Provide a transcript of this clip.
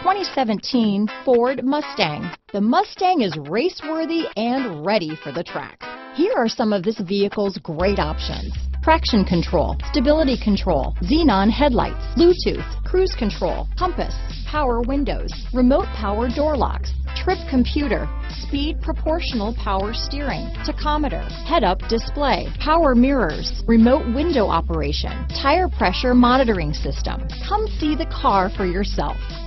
2017 Ford Mustang. The Mustang is race-worthy and ready for the track. Here are some of this vehicle's great options: traction control, stability control, Xenon headlights, Bluetooth, cruise control, compass, power windows, remote power door locks, trip computer, speed proportional power steering, tachometer, head-up display, power mirrors, remote window operation, tire pressure monitoring system. Come see the car for yourself.